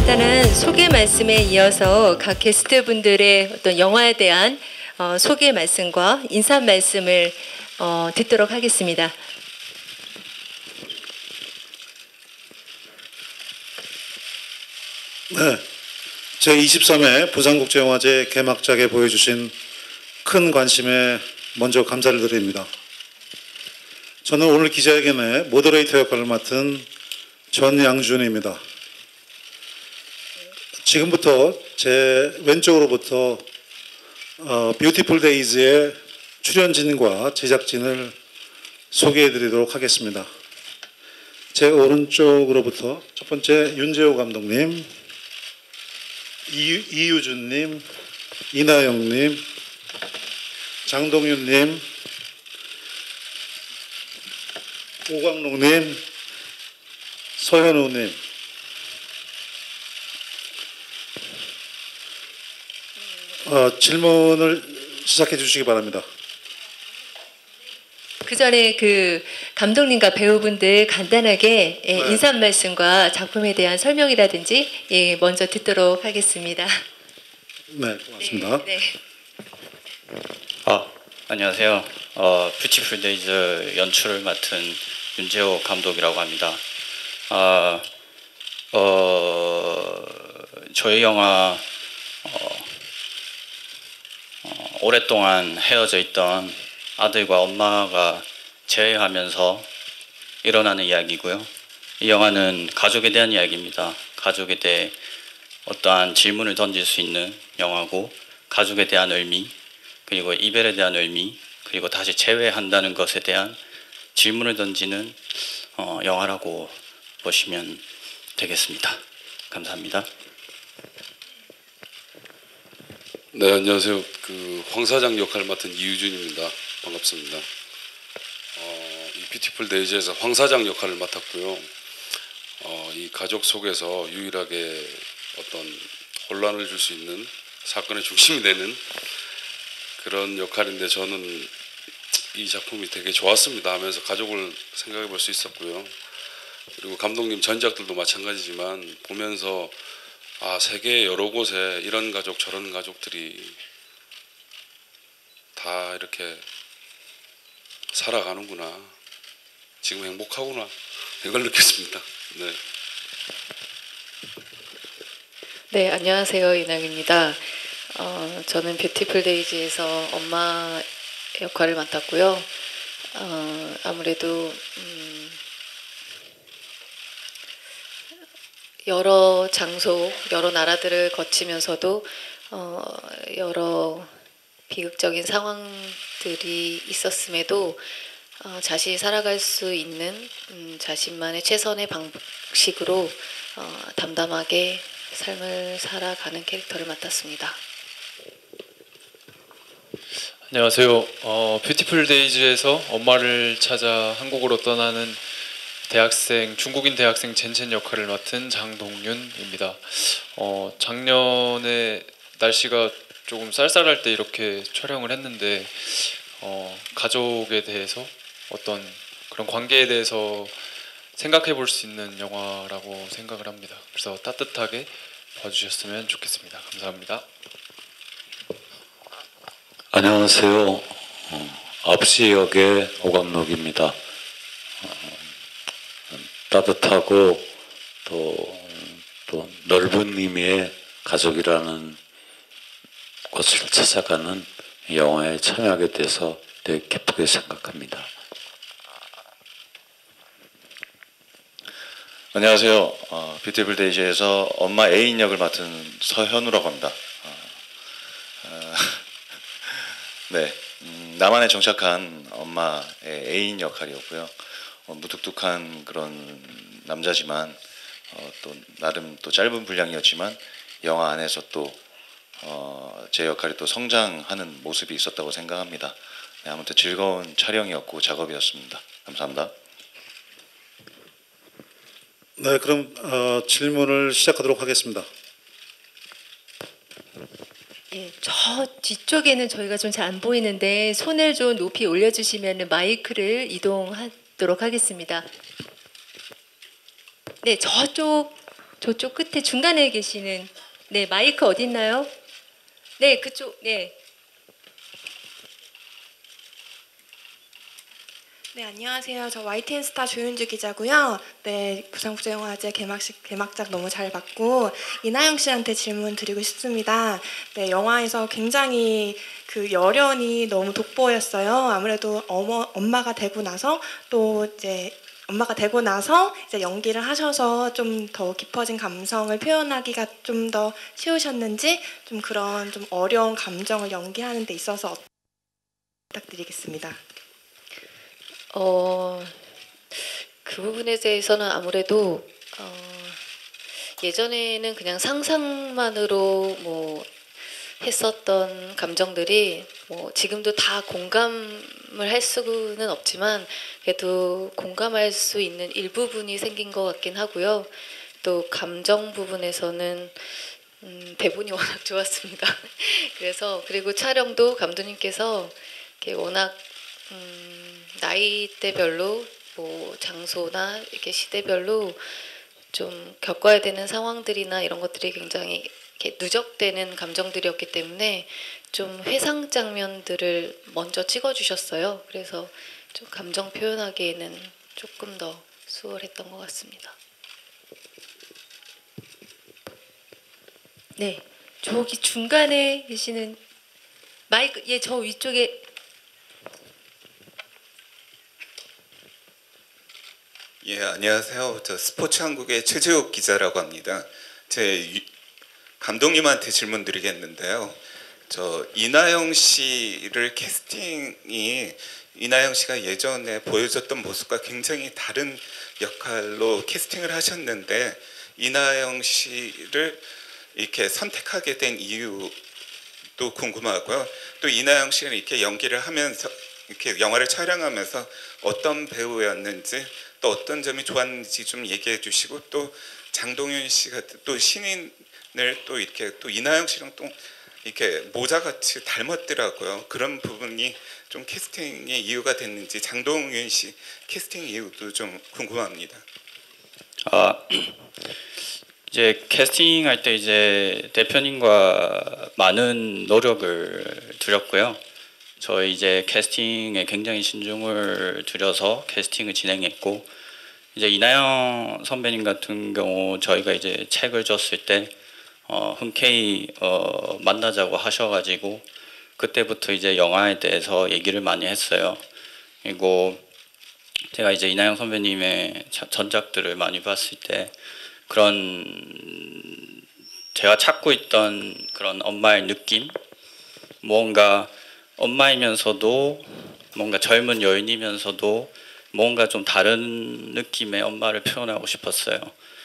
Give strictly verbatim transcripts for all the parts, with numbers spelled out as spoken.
간단한 소개 말씀에 이어서 각 게스트분들의 어떤 영화에 대한 어, 소개 말씀과 인사 말씀을 어, 듣도록 하겠습니다. 네, 제이십삼 회 부산국제영화제 개막작에 보여주신 큰 관심에 먼저 감사를 드립니다. 저는 오늘 기자회견의 모더레이터 역할을 맡은 전양준입니다. 지금부터 제 왼쪽으로부터 어, 뷰티풀 데이즈의 출연진과 제작진을 소개해 드리도록 하겠습니다. 제 오른쪽으로부터 첫 번째 윤재호 감독님, 이, 이유준님, 이나영님, 장동윤님, 오광록님, 서현우님, 어, 질문을 시작해 주시기 바랍니다. 그 전에 그 감독님과 배우분들 간단하게 예, 네. 인사 말씀과 작품에 대한 설명이라든지 예, 먼저 듣도록 하겠습니다. 네, 고맙습니다. 네, 네. 아, 안녕하세요. 어, 뷰티풀 데이즈 연출을 맡은 윤재호 감독이라고 합니다. 아, 어, 저희 영화 어, 어, 오랫동안 헤어져 있던 아들과 엄마가 재회하면서 일어나는 이야기고요. 이 영화는 가족에 대한 이야기입니다. 가족에 대해 어떠한 질문을 던질 수 있는 영화고, 가족에 대한 의미, 그리고 이별에 대한 의미, 그리고 다시 재회한다는 것에 대한 질문을 던지는 어, 영화라고 보시면 되겠습니다. 감사합니다. 네, 안녕하세요. 그 황 사장 역할을 맡은 이유준입니다. 반갑습니다. 어, 이 뷰티풀 데이즈에서 황 사장 역할을 맡았고요. 어, 이 가족 속에서 유일하게 어떤 혼란을 줄 수 있는 사건의 중심이 되는 그런 역할인데, 저는 이 작품이 되게 좋았습니다 하면서 가족을 생각해 볼 수 있었고요. 그리고 감독님 전작들도 마찬가지지만 보면서 아, 세계 여러 곳에 이런 가족 저런 가족들이 다 이렇게 살아가는구나, 지금 행복하구나, 이걸 느꼈습니다. 네. 네, 안녕하세요. 이나영입니다. 어, 저는 뷰티풀 데이즈에서 엄마 역할을 맡았고요. 어, 아무래도 음, 여러 장소, 여러 나라들을 거치면서도 어, 여러 비극적인 상황들이 있었음에도 어, 자신이 살아갈 수 있는 음, 자신만의 최선의 방식으로 어, 담담하게 삶을 살아가는 캐릭터를 맡았습니다. 안녕하세요. 어, 뷰티풀 데이즈에서 엄마를 찾아 한국으로 떠나는 대학생, 중국인 대학생 젠첸 역할을 맡은 장동윤입니다. 어, 작년에 날씨가 조금 쌀쌀할 때 이렇게 촬영을 했는데 어, 가족에 대해서 어떤 그런 관계에 대해서 생각해 볼 수 있는 영화라고 생각을 합니다. 그래서 따뜻하게 봐주셨으면 좋겠습니다. 감사합니다. 안녕하세요. 어, 압시 역의 오광록입니다. 어, 따뜻하고 또, 또 넓은 의미의 가족이라는 곳을 찾아가는 영화에 참여하게 돼서 되게 기쁘게 생각합니다. 안녕하세요. 어, 뷰티풀 데이즈에서 엄마 애인 역을 맡은 서현우라고 합니다. 어, 어, 네, 음, 남한에 정착한 엄마의 애인 역할이었고요. 어, 무뚝뚝한 그런 남자지만 어, 또 나름 또 짧은 분량이었지만 영화 안에서 또 어, 제 역할이 또 성장하는 모습이 있었다고 생각합니다. 네, 아무튼 즐거운 촬영이었고 작업이었습니다. 감사합니다. 네, 그럼 어, 질문을 시작하도록 하겠습니다. 예, 저 뒤쪽에는 저희가 좀 잘 안 보이는데 손을 좀 높이 올려주시면 마이크를 이동하도록 하겠습니다. 네, 저쪽 저쪽 끝에 중간에 계시는 네 마이크 어디 있나요? 네 그쪽 네. 네, 안녕하세요. 저 와이티엔스타 조윤주 기자고요. 네, 부산국제영화제 개막식 개막작 너무 잘 봤고 이나영 씨한테 질문 드리고 싶습니다. 네, 영화에서 굉장히 그 열연이 너무 돋보였어요. 아무래도 어머 엄마가 되고 나서 또 이제 엄마가 되고 나서 이제 연기를 하셔서 좀 더 깊어진 감성을 표현하기가 좀 더 쉬우셨는지 좀 그런 좀 어려운 감정을 연기하는 데 있어서 부탁드리겠습니다. 어, 그 부분에 대해서는 아무래도 어, 예전에는 그냥 상상만으로 뭐 했었던 감정들이 뭐 지금도 다 공감을 할 수는 없지만 그래도 공감할 수 있는 일부분이 생긴 것 같긴 하고요. 또 감정 부분에서는 음, 대본이 워낙 좋았습니다. 그래서 그리고 촬영도 감독님께서 이렇게 워낙 음, 나이대별로 뭐 장소나 이렇게 시대별로 좀 겪어야 되는 상황들이나 이런 것들이 굉장히 이렇게 누적되는 감정들이었기 때문에 좀 회상 장면들을 먼저 찍어주셨어요. 그래서 좀 감정 표현하기에는 조금 더 수월했던 것 같습니다. 네, 저기 중간에 계시는 마이크, 예, 저 위쪽에. 예, 안녕하세요. 저 스포츠한국의 최재욱 기자라고 합니다. 제 유, 감독님한테 질문 드리겠는데요. 저 이나영 씨를 캐스팅이 이나영 씨가 예전에 보여줬던 모습과 굉장히 다른 역할로 캐스팅을 하셨는데 이나영 씨를 이렇게 선택하게 된 이유도 궁금하고요. 또 이나영 씨는 이렇게 연기를 하면서 이렇게 영화를 촬영하면서 어떤 배우였는지 또 어떤 점이 좋았는지 좀 얘기해 주시고 또 장동윤 씨가 또 신인을 또 이렇게 또 이나영 씨랑 또 이렇게 모자같이 닮았더라고요. 그런 부분이 좀 캐스팅의 이유가 됐는지 장동윤 씨 캐스팅 이유도 좀 궁금합니다. 아 이제 캐스팅할 때 이제 대표님과 많은 노력을 들였고요. 저희 이제 캐스팅에 굉장히 신중을 들여서 캐스팅을 진행했고 이제 이나영 선배님 같은 경우 저희가 이제 책을 줬을 때 어, 흔쾌히 어, 만나자고 하셔가지고 그때부터 이제 영화에 대해서 얘기를 많이 했어요. 그리고 제가 이제 이나영 선배님의 전작들을 많이 봤을 때 그런 제가 찾고 있던 그런 엄마의 느낌, 뭔가 엄마이면서도 뭔가 젊은 여인이면서도 뭔가 좀 다른 느낌의 엄마를 표현하고 싶었어요.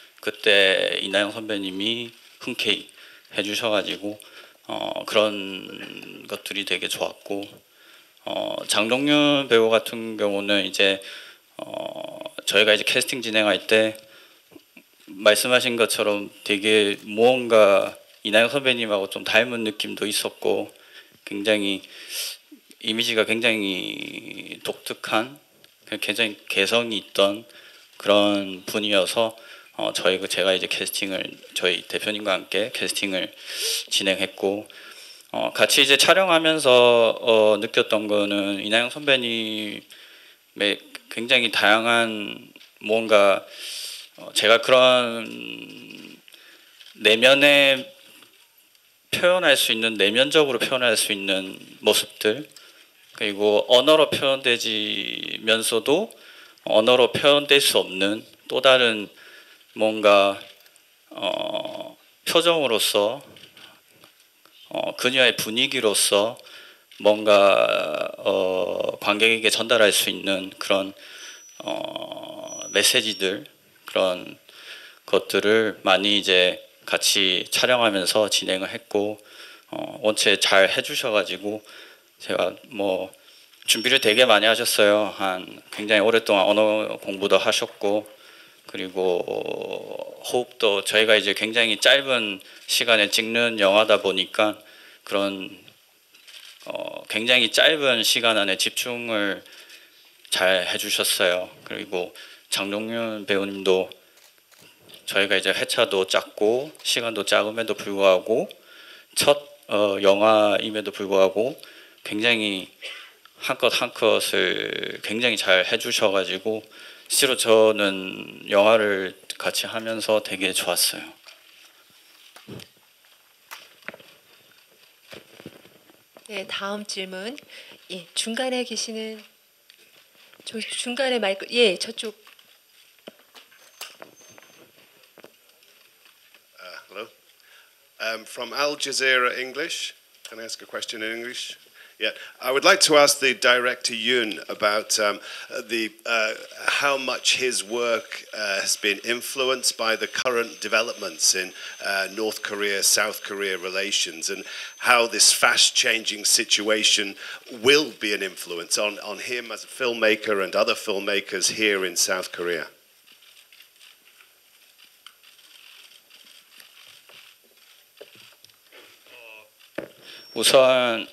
그때 이나영 선배님이 흔쾌히 해주셔가지고 어, 그런 것들이 되게 좋았고 어, 장동윤 배우 같은 경우는 이제 어, 저희가 이제 캐스팅 진행할 때 말씀하신 것처럼 되게 무언가 이나영 선배님하고 좀 닮은 느낌도 있었고 굉장히 이미지가 굉장히 독특한 굉장히 개성이 있던 그런 분이어서 어, 저희 제가 이제 캐스팅을 저희 대표님과 함께 캐스팅을 진행했고 어, 같이 이제 촬영하면서 어, 느꼈던 거는 이나영 선배님의 굉장히 다양한 뭔가 어, 제가 그런 내면의 표현할 수 있는 내면적으로 표현할 수 있는 모습들 그리고 언어로 표현되지면서도 언어로 표현될 수 없는 또 다른 뭔가 어, 표정으로서 어, 그녀의 분위기로서 뭔가 어, 관객에게 전달할 수 있는 그런 어, 메시지들 그런 것들을 많이 이제 같이 촬영하면서 진행을 했고 어, 원체 잘 해주셔가지고 제가 뭐 준비를 되게 많이 하셨어요. 한 굉장히 오랫동안 언어 공부도 하셨고 그리고 호흡도 저희가 이제 굉장히 짧은 시간에 찍는 영화다 보니까 그런 어, 굉장히 짧은 시간 안에 집중을 잘 해주셨어요. 그리고 장동윤 배우님도 저희가 이제 회차도 짧고 시간도 작음에도 불구하고 첫 어, 영화임에도 불구하고 굉장히 한 컷 한 컷을 굉장히 잘 해주셔가지고 실제로 저는 영화를 같이 하면서 되게 좋았어요. 네, 다음 질문. 예, 중간에 계시는 저 중간에 마이크. 예, 저쪽. Uh, hello. Um, from Al Jazeera English. Can I ask a question in English? Yeah, I would like to ask the director Yoon about um, the uh, how much his work uh, has been influenced by the current developments in uh, North Korea, South Korea relations, and how this fast-changing situation will be an influence on, on him as a filmmaker and other filmmakers here in South Korea. 우선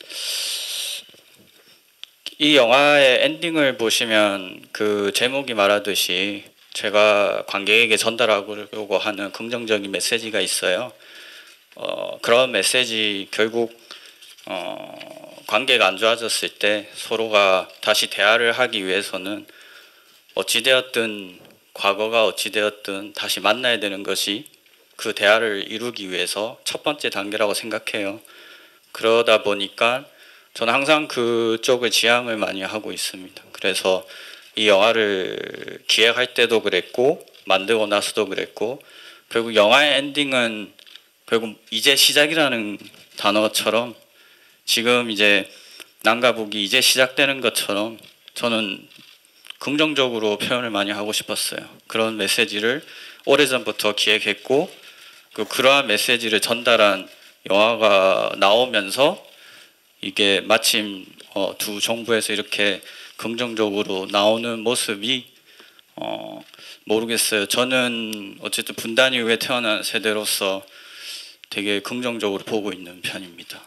이 영화의 엔딩을 보시면 그 제목이 말하듯이 제가 관객에게 전달하려고 하는 긍정적인 메시지가 있어요. 어, 그런 메시지 결국 어, 관계가 안 좋아졌을 때 서로가 다시 대화를 하기 위해서는 어찌되었든 과거가 어찌되었든 다시 만나야 되는 것이 그 대화를 이루기 위해서 첫 번째 단계라고 생각해요. 그러다 보니까 저는 항상 그쪽을 지향을 많이 하고 있습니다. 그래서 이 영화를 기획할 때도 그랬고 만들고 나서도 그랬고 결국 영화의 엔딩은 결국 이제 시작이라는 단어처럼 지금 이제 남과 북이 이제 시작되는 것처럼 저는 긍정적으로 표현을 많이 하고 싶었어요. 그런 메시지를 오래전부터 기획했고 그 그러한 메시지를 전달한 영화가 나오면서 이게 마침 어, 두 정부에서 이렇게 긍정적으로 나오는 모습이 어, 모르겠어요. 저는 어쨌든 분단 이후에 태어난 세대로서 되게 긍정적으로 보고 있는 편입니다.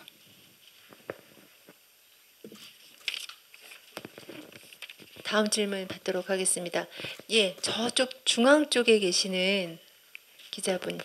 다음 질문 받도록 하겠습니다. 예, 저쪽 중앙 쪽에 계시는 기자분.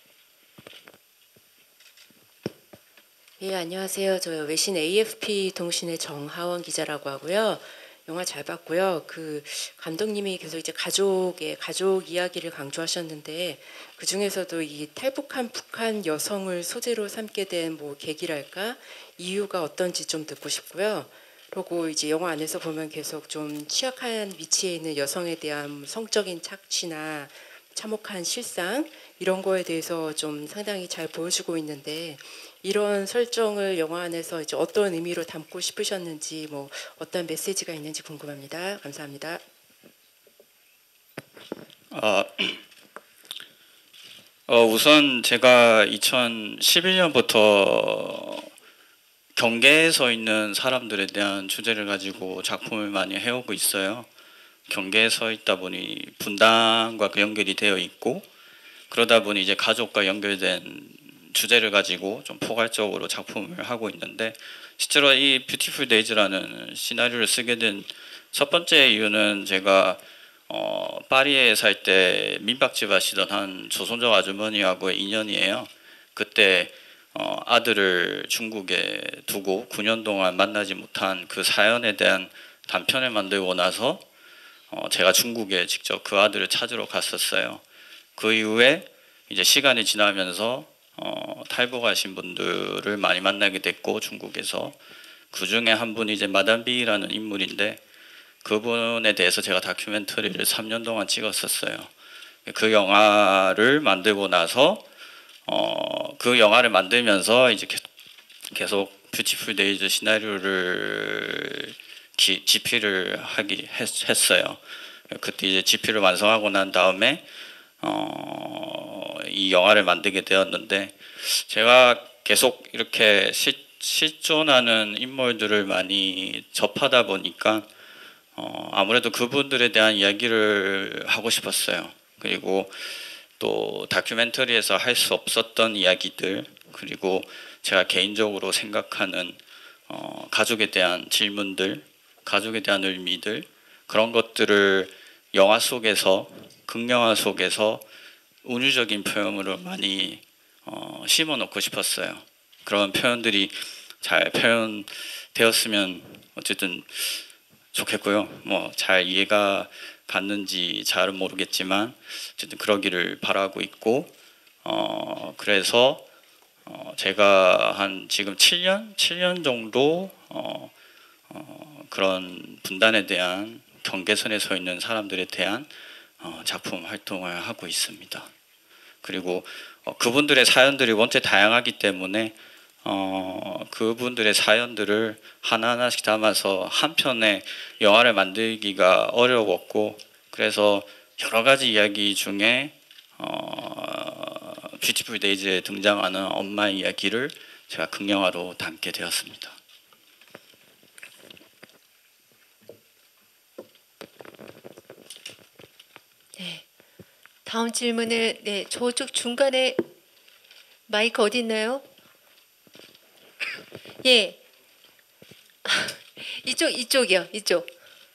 예, 안녕하세요. 저 외신 에이에프피 통신의 정하원 기자라고 하고요. 영화 잘 봤고요. 그 감독님이 계속 이제 가족의 가족 이야기를 강조하셨는데 그 중에서도 이 탈북한 북한 여성을 소재로 삼게 된 뭐 계기랄까 이유가 어떤지 좀 듣고 싶고요. 그리고 이제 영화 안에서 보면 계속 좀 취약한 위치에 있는 여성에 대한 성적인 착취나 참혹한 실상 이런 거에 대해서 좀 상당히 잘 보여주고 있는데 이런 설정을 영화 안에서 이제 어떤 의미로 담고 싶으셨는지 뭐 어떤 메시지가 있는지 궁금합니다. 감사합니다. 어, 어, 우선 제가 이천십일 년부터 경계에 서 있는 사람들에 대한 주제를 가지고 작품을 많이 해오고 있어요. 경계에 서 있다 보니 분단과 연결이 되어 있고 그러다 보니 이제 가족과 연결된 주제를 가지고 좀 포괄적으로 작품을 하고 있는데 실제로 이 뷰티풀 데이즈라는 시나리오를 쓰게 된 첫 번째 이유는 제가 어, 파리에 살 때 민박집 하시던 한 조선족 아주머니하고의 인연이에요. 그때 어, 아들을 중국에 두고 구 년 동안 만나지 못한 그 사연에 대한 단편을 만들고 나서 어, 제가 중국에 직접 그 아들을 찾으러 갔었어요. 그 이후에 이제 시간이 지나면서 어, 탈북하신 분들을 많이 만나게 됐고 중국에서 그 중에 한 분이 이제 마담 비라는 인물인데 그분에 대해서 제가 다큐멘터리를 삼 년 동안 찍었었어요. 그 영화를 만들고 나서 어, 그 영화를 만들면서 이제 계속 뷰티풀 데이즈 시나리오를 기, 집필을 하기 했, 했어요. 그때 이제 집필을 완성하고 난 다음에 어, 이 영화를 만들게 되었는데 제가 계속 이렇게 시, 실존하는 인물들을 많이 접하다 보니까 어, 아무래도 그분들에 대한 이야기를 하고 싶었어요. 그리고 또 다큐멘터리에서 할 수 없었던 이야기들 그리고 제가 개인적으로 생각하는 어, 가족에 대한 질문들 가족에 대한 의미들 그런 것들을 영화 속에서 극영화 속에서 은유적인 표현으로 많이 어, 심어놓고 싶었어요. 그런 표현들이 잘 표현되었으면 어쨌든 좋겠고요. 뭐 잘 이해가 갔는지 잘은 모르겠지만 어쨌든 그러기를 바라고 있고 어, 그래서 어, 제가 한 지금 칠 년, 칠 년 정도 어, 어, 그런 분단에 대한 경계선에 서 있는 사람들에 대한 어, 작품 활동을 하고 있습니다. 그리고 어, 그분들의 사연들이 원체 다양하기 때문에 어, 그분들의 사연들을 하나하나씩 담아서 한 편의 영화를 만들기가 어려웠고 그래서 여러 가지 이야기 중에 어, 뷰티풀 데이즈에 등장하는 엄마의 이야기를 제가 극영화로 담게 되었습니다. 네. 다음 질문을 네, 저쪽 중간에 마이크 어디 있나요? 예. 이쪽 이쪽이요. 이쪽.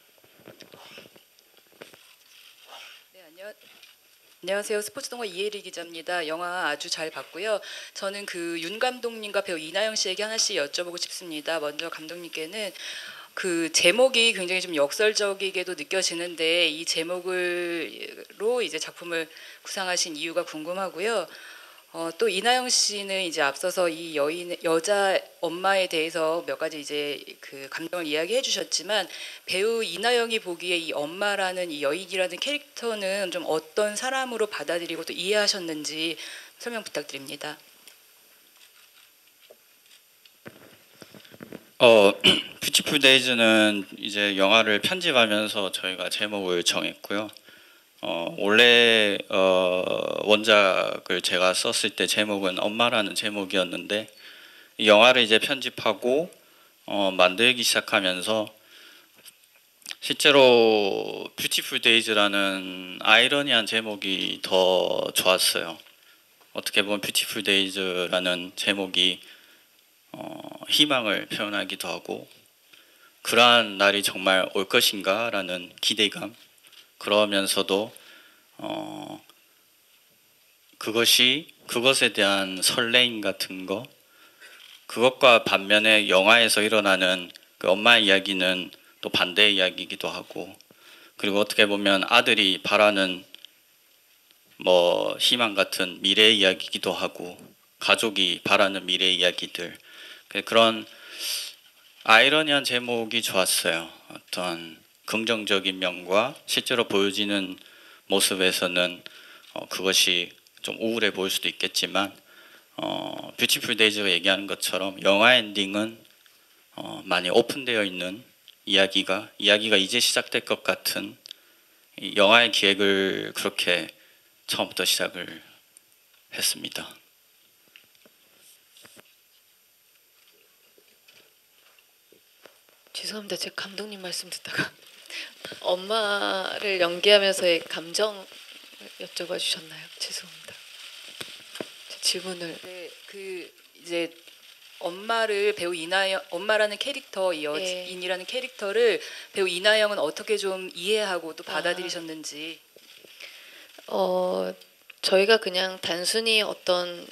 네, 안녕. 안녕하세요. 스포츠 동화 이혜리 기자입니다. 영화 아주 잘 봤고요. 저는 그 윤 감독님과 배우 이나영 씨에게 하나씩 여쭤보고 싶습니다. 먼저 감독님께는 그 제목이 굉장히 좀 역설적이게도 느껴지는데 이 제목을로 이제 작품을 구상하신 이유가 궁금하고요. 어, 또 이나영 씨는 이제 앞서서 이 여인 여자 엄마에 대해서 몇 가지 이제 그 감정을 이야기해 주셨지만 배우 이나영이 보기에 이 엄마라는 이 여인이라는 캐릭터는 좀 어떤 사람으로 받아들이고 또 이해하셨는지 설명 부탁드립니다. 어, 뷰티풀 데이즈는 이제 영화를 편집하면서 저희가 제목을 정했고요. 어, 원래 어, 원작을 제가 썼을 때 제목은 엄마라는 제목이었는데 이 영화를 이제 편집하고 어, 만들기 시작하면서 실제로 뷰티풀 데이즈라는 아이러니한 제목이 더 좋았어요. 어떻게 보면 뷰티풀 데이즈라는 제목이 어, 희망을 표현하기도 하고 그러한 날이 정말 올 것인가라는 기대감, 그러면서도 어, 그것이 그것에 대한 설레임 같은 거, 그것과 반면에 영화에서 일어나는 그 엄마의 이야기는 또 반대의 이야기이기도 하고, 그리고 어떻게 보면 아들이 바라는 뭐 희망 같은 미래의 이야기이기도 하고, 가족이 바라는 미래의 이야기들, 그런 아이러니한 제목이 좋았어요. 어떤 긍정적인 면과 실제로 보여지는 모습에서는 어, 그것이 좀 우울해 보일 수도 있겠지만 어, 뷰티풀 데이즈가 얘기하는 것처럼 영화 엔딩은 어, 많이 오픈되어 있는 이야기가 이야기가 이제 시작될 것 같은 이 영화의 기획을 그렇게 처음부터 시작을 했습니다. 죄송합니다. 제가 감독님 말씀 듣다가 엄마를 연기하면서의 감정 여쭤봐 주셨나요? 죄송합니다. 제 질문을 네, 그 이제 엄마를 배우 이나영 엄마라는 캐릭터 이 여인이라는 네. 캐릭터를 배우 이나영은 어떻게 좀 이해하고 또 받아들이셨는지. 아, 어 저희가 그냥 단순히 어떤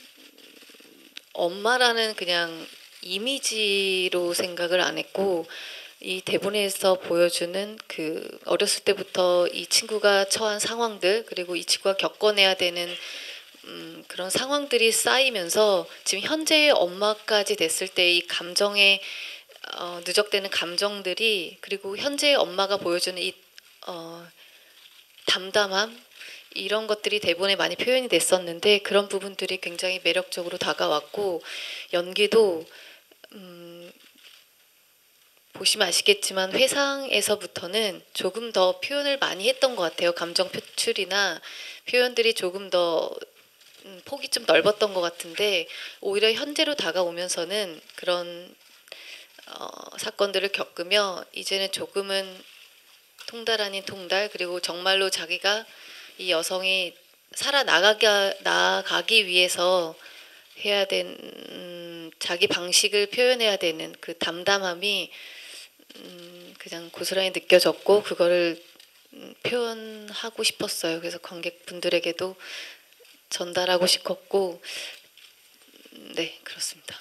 엄마라는 그냥 이미지로 생각을 안 했고 이 대본에서 보여주는 그 어렸을 때부터 이 친구가 처한 상황들 그리고 이 친구가 겪어내야 되는 음, 그런 상황들이 쌓이면서 지금 현재의 엄마까지 됐을 때 이 감정에 어, 누적되는 감정들이 그리고 현재의 엄마가 보여주는 이 어, 담담함 이런 것들이 대본에 많이 표현이 됐었는데 그런 부분들이 굉장히 매력적으로 다가왔고 연기도 음, 보시면 아시겠지만 회상에서부터는 조금 더 표현을 많이 했던 것 같아요. 감정 표출이나 표현들이 조금 더 음, 폭이 좀 넓었던 것 같은데 오히려 현재로 다가오면서는 그런 어, 사건들을 겪으며 이제는 조금은 통달 아닌 통달 그리고 정말로 자기가 이 여성이 살아나가기 나가기 위해서 해야 되는 음, 자기 방식을 표현해야 되는 그 담담함이 음, 그냥 고스란히 느껴졌고 그거를 음, 표현하고 싶었어요. 그래서 관객분들에게도 전달하고 싶었고, 네, 그렇습니다.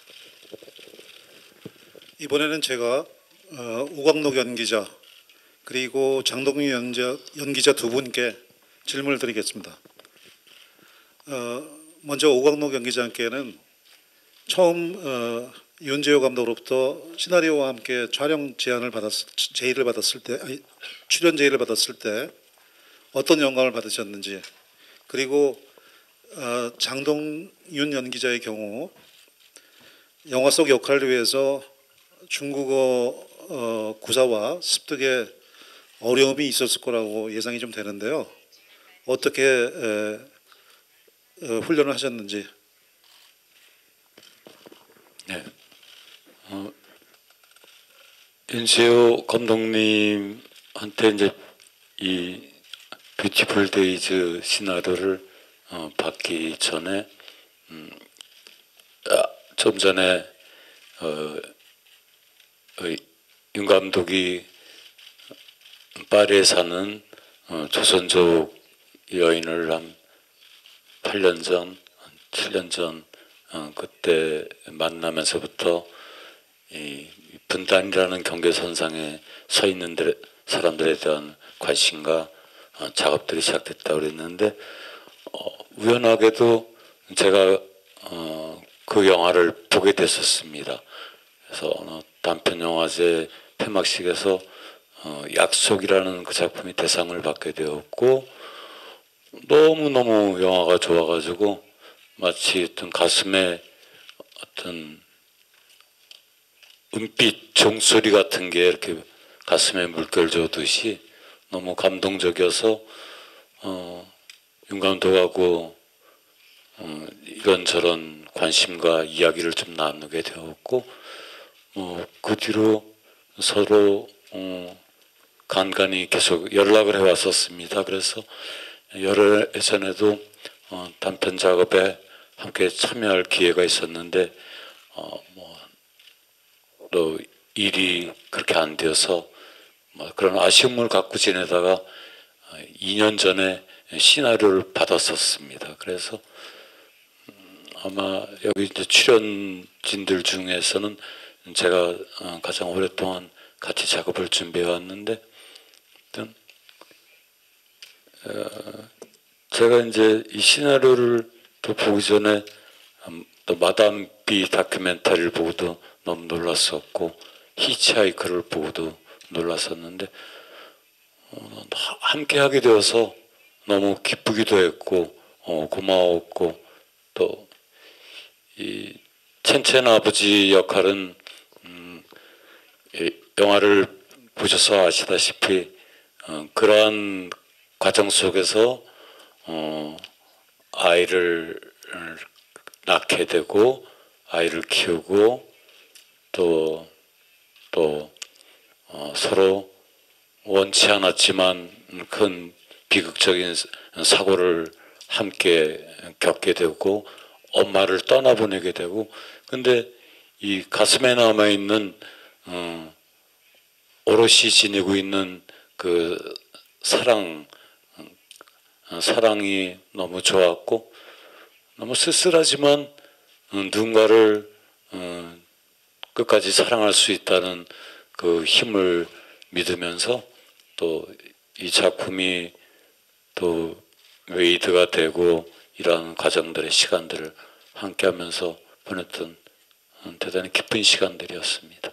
이번에는 제가 어, 오광록 연기자 그리고 장동윤 연자, 연기자 두 분께 질문을 드리겠습니다. 어, 먼저 오광록 연기자께는 처음 어, 윤재호 감독으로부터 시나리오와 함께 촬영 제안을 받았 제의를 받았을 때 아니, 출연 제의를 받았을 때 어떤 영감을 받으셨는지, 그리고 어, 장동윤 연기자의 경우 영화 속 역할을 위해서 중국어 어, 구사와 습득에 어려움이 있었을 거라고 예상이 좀 되는데요. 어떻게 에, 어, 훈련을 하셨는지. 네. 어, 윤세호 감독님한테 이제 이 뷰티풀 데이즈 시나리오를 어, 받기 전에 음, 아, 좀 전에 어, 어, 윤 감독이 파리에 사는 어, 조선족 여인을 한 팔 년 전, 칠 년 전 어, 그때 만나면서부터 이 분단이라는 경계선상에 서 있는 데, 사람들에 대한 관심과 어, 작업들이 시작됐다고 그랬는데 어, 우연하게도 제가 어, 그 영화를 보게 됐었습니다. 그래서 어느 단편영화제 폐막식에서 어, 약속이라는 그 작품이 대상을 받게 되었고 너무너무 영화가 좋아가지고 마치 어떤 가슴에 어떤 은빛 종소리 같은 게 이렇게 가슴에 물결 줬듯이 너무 감동적이어서 어, 윤 감독하고 어, 이런저런 관심과 이야기를 좀 나누게 되었고 어, 그 뒤로 서로 어, 간간히 계속 연락을 해왔었습니다. 그래서 여러 예전에도 어, 단편 작업에 함께 참여할 기회가 있었는데 어, 뭐, 또 일이 그렇게 안 되어서 뭐 그런 아쉬움을 갖고 지내다가 어, 이 년 전에 시나리오를 받았었습니다. 그래서 음, 아마 여기 이제 출연진들 중에서는 제가 어, 가장 오랫동안 같이 작업을 준비해 왔는데 일단 어, 제가 이제 이 시나리오를 또 보기 전에 음, 또 마담 비 다큐멘터리를 보고도 너무 놀랐었고 히치하이커를 보고도 놀랐었는데 어, 함께 하게 되어서 너무 기쁘기도 했고 어, 고마웠고 또 이 첸첸 아버지 역할은 음, 이 영화를 보셔서 아시다시피 어, 그러한 과정 속에서 어, 아이를 낳게 되고 아이를 키우고 또, 또 어, 서로 원치 않았지만 큰 비극적인 사고를 함께 겪게 되고 엄마를 떠나보내게 되고 근데 이 가슴에 남아있는 어, 오롯이 지니고 있는 그 사랑 어, 사랑이 너무 좋았고 너무 쓸쓸하지만 어, 누군가를 어, 끝까지 사랑할 수 있다는 그 힘을 믿으면서 또 이 작품이 또 웨이드가 되고 이러한 과정들의 시간들을 함께하면서 보냈던 대단히 기쁜 시간들이었습니다.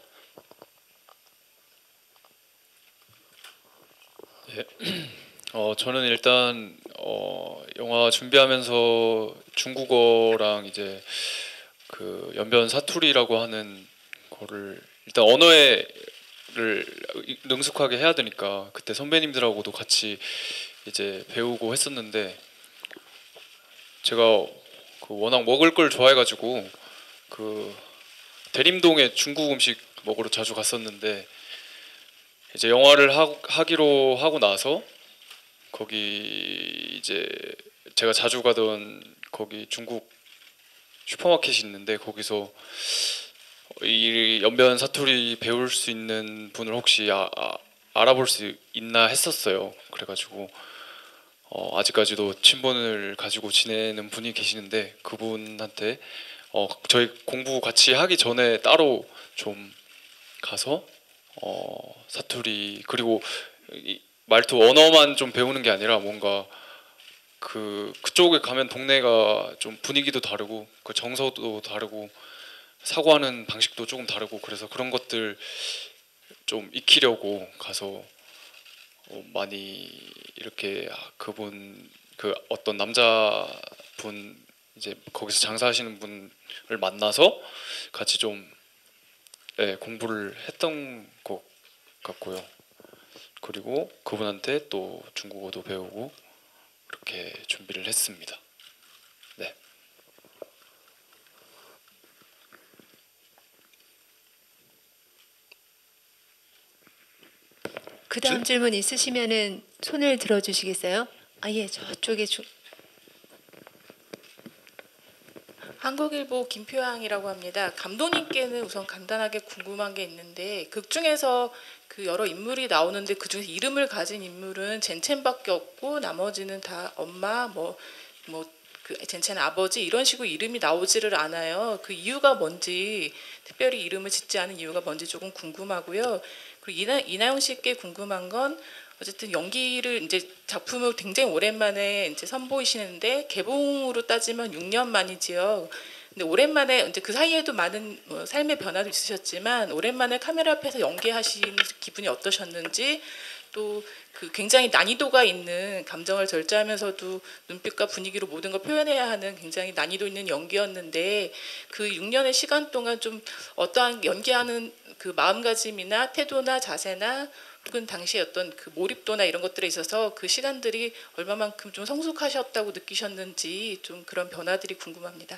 예. 어, 저는 일단 어, 영화 준비하면서 중국어랑 이제 그 연변 사투리라고 하는 거를 일단 언어를 능숙하게 해야 되니까 그때 선배님들하고도 같이 이제 배우고 했었는데 제가 그 워낙 먹을 걸 좋아해가지고 그 대림동에 중국 음식 먹으러 자주 갔었는데 이제 영화를 하, 하기로 하고 나서 거기 이제 제가 자주 가던 거기 중국 슈퍼마켓이 있는데 거기서 이 연변 사투리 배울 수 있는 분을 혹시 아, 아, 알아볼 수 있나 했었어요. 그래가지고 어, 아직까지도 친분을 가지고 지내는 분이 계시는데 그분한테 어, 저희 공부 같이 하기 전에 따로 좀 가서 어, 사투리 그리고 이 말투 언어만 좀 배우는 게 아니라 뭔가 그 그쪽에 가면 동네가 좀 분위기도 다르고 그 정서도 다르고 사고하는 방식도 조금 다르고 그래서 그런 것들 좀 익히려고 가서 어, 많이 이렇게 그분 그 어떤 남자분 이제 거기서 장사하시는 분을 만나서 같이 좀 네, 공부를 했던 것 같고요. 그리고 그분한테 또 중국어도 배우고 그렇게 준비를 했습니다. 네. 그 다음 질문 있으시면은 손을 들어주시겠어요? 아 예, 저쪽에 주... 한국일보 김표양이라고 합니다. 감독님께는 우선 간단하게 궁금한 게 있는데 극 중에서 그 여러 인물이 나오는데 그 중에서 이름을 가진 인물은 젠첸밖에 없고 나머지는 다 엄마 뭐 뭐 그 젠첸 아버지 이런 식으로 이름이 나오지를 않아요. 그 이유가 뭔지 특별히 이름을 짓지 않은 이유가 뭔지 조금 궁금하고요. 그리고 이나, 이나영 씨께 궁금한 건 어쨌든 연기를 이제 작품을 굉장히 오랜만에 이제 선보이시는데 개봉으로 따지면 육 년 만이지요. 근데 오랜만에 이제 그 사이에도 많은 뭐 삶의 변화도 있으셨지만 오랜만에 카메라 앞에서 연기하신 기분이 어떠셨는지 또 그 굉장히 난이도가 있는 감정을 절제하면서도 눈빛과 분위기로 모든 걸 표현해야 하는 굉장히 난이도 있는 연기였는데 그 육 년의 시간 동안 좀 어떠한 연기하는 그 마음가짐이나 태도나 자세나 혹은 당시의 어떤 그 몰입도나 이런 것들에 있어서 그 시간들이 얼마만큼 좀 성숙하셨다고 느끼셨는지 좀 그런 변화들이 궁금합니다.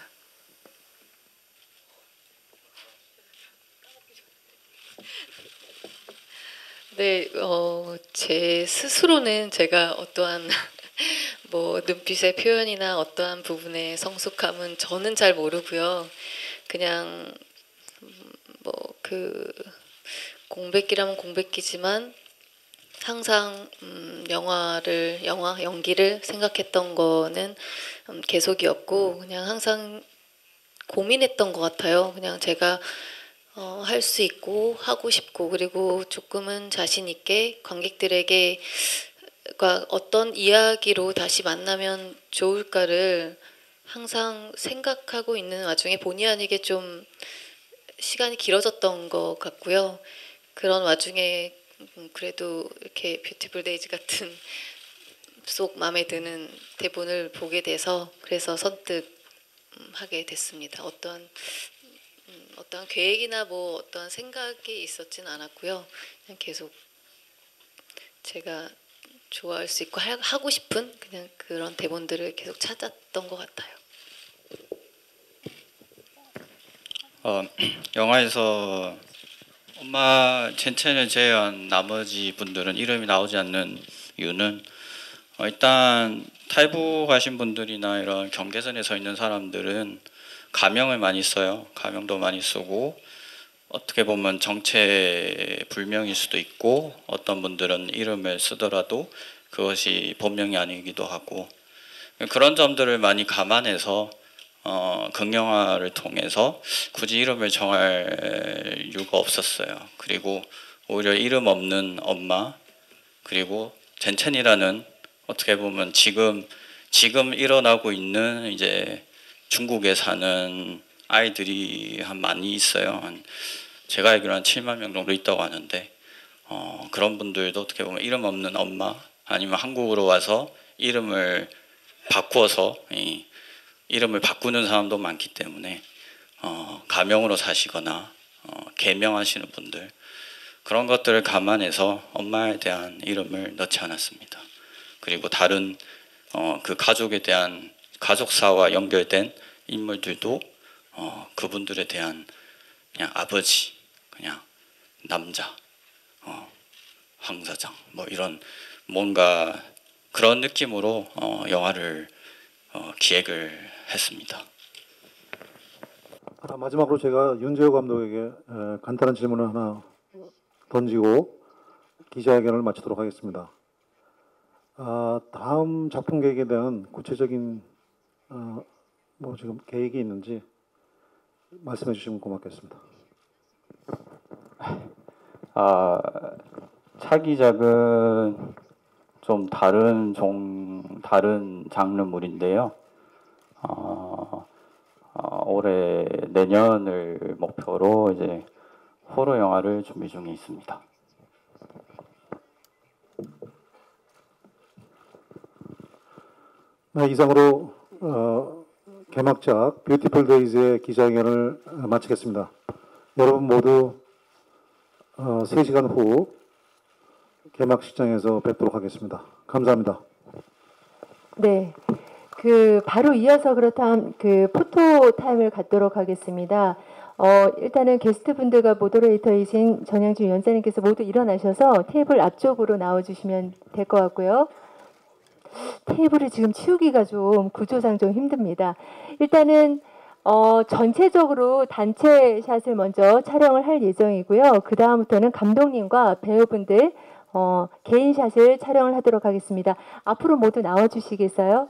네, 어, 제 스스로는 제가 어떠한 뭐 눈빛의 표현이나 어떠한 부분의 성숙함은 저는 잘 모르고요. 그냥 뭐 그 공백기라면 공백기지만 항상 음, 영화를 영화 연기를 생각했던 거는 음, 계속이었고 그냥 항상 고민했던 것 같아요. 그냥 제가 어, 할 수 있고 하고 싶고 그리고 조금은 자신 있게 관객들에게 어떤 이야기로 다시 만나면 좋을까를 항상 생각하고 있는 와중에 본의 아니게 좀 시간이 길어졌던 것 같고요. 그런 와중에 그래도 이렇게 뷰티풀 데이즈 같은 쏙 마음에 드는 대본을 보게 돼서 그래서 선뜻 하게 됐습니다. 어떤 음, 어떤 계획이나 뭐 어떤 생각이 있었지는 않았고요. 그냥 계속 제가 좋아할 수 있고 하, 하고 싶은 그냥 그런 대본들을 계속 찾았던 것 같아요. 어, 영화에서 엄마 첸첸을 제외한 나머지 분들은 이름이 나오지 않는 이유는 어, 일단 탈북하신 분들이나 이런 경계선에 서 있는 사람들은 가명을 많이 써요. 가명도 많이 쓰고 어떻게 보면 정체불명일 수도 있고 어떤 분들은 이름을 쓰더라도 그것이 본명이 아니기도 하고 그런 점들을 많이 감안해서 어, 극영화를 통해서 굳이 이름을 정할 이유가 없었어요. 그리고 오히려 이름 없는 엄마 그리고 젠첸이라는 어떻게 보면 지금 지금 일어나고 있는 이제 중국에 사는 아이들이 한 많이 있어요. 한 제가 알기로 한 칠만 명 정도 있다고 하는데 어, 그런 분들도 어떻게 보면 이름 없는 엄마 아니면 한국으로 와서 이름을 바꾸어서 이, 이름을 바꾸는 사람도 많기 때문에 어, 가명으로 사시거나 어, 개명하시는 분들 그런 것들을 감안해서 엄마에 대한 이름을 넣지 않았습니다. 그리고 다른 어, 그 가족에 대한 가족사와 연결된 인물들도 어, 그분들에 대한 그냥 아버지, 그냥 남자, 어, 황 사장 뭐 이런 뭔가 그런 느낌으로 어, 영화를 어, 기획을 했습니다. 아, 마지막으로 제가 윤재호 감독에게 에, 간단한 질문을 하나 던지고 기자회견을 마치도록 하겠습니다. 아, 다음 작품 계획에 대한 구체적인 어, 뭐 지금 계획이 있는지 말씀해 주시면 고맙겠습니다. 아, 차기작은 좀 다른 종 다른 장르물인데요. 어, 어, 올해 내년을 목표로 이제 호러 영화를 준비 중에 있습니다. 네, 이상으로 어, 개막작 뷰티풀 데이즈의 기자회견을 마치겠습니다. 여러분 모두 어, 세 시간 후 개막식장에서 뵙도록 하겠습니다. 감사합니다. 네, 그 바로 이어서 그렇다면 그 포토 타임을 갖도록 하겠습니다. 어, 일단은 게스트 분들과 모더레이터이신 전양주 위원장님께서 모두 일어나셔서 테이블 앞쪽으로 나와주시면 될 것 같고요. 테이블을 지금 치우기가 좀 구조상 좀 힘듭니다. 일단은 어, 전체적으로 단체 샷을 먼저 촬영을 할 예정이고요. 그 다음부터는 감독님과 배우분들 어, 개인 샷을 촬영을 하도록 하겠습니다. 앞으로 모두 나와주시겠어요?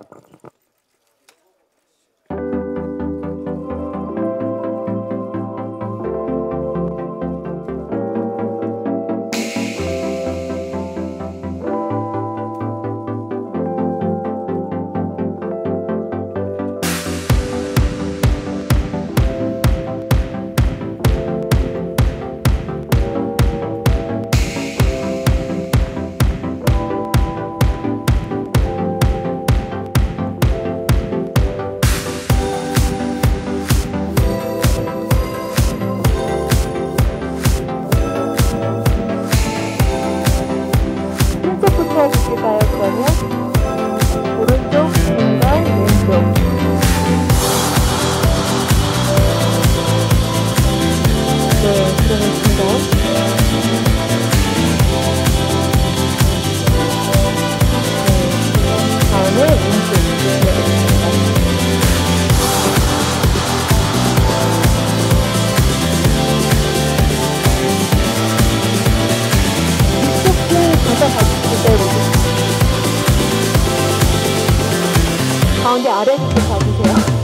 해주실까요, 그러면? 오른쪽, 중간, 왼쪽. 네, 그러면 중간. 네, 다음에 왼쪽. 네. 가운데 아래부터 봐주세요.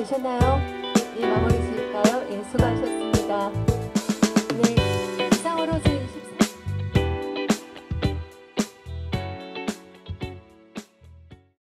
보셨나요? 이 마무리